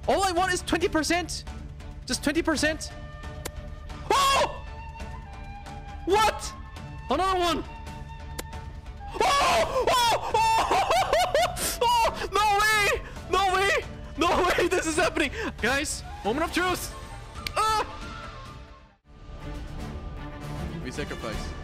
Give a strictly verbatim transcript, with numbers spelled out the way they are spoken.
All I want is twenty percent. Just twenty percent. Oh! What? Another one. Oh! Oh! Oh! Oh! No way! No way! No way! This is happening! Guys, moment of truth! Ah! We sacrifice.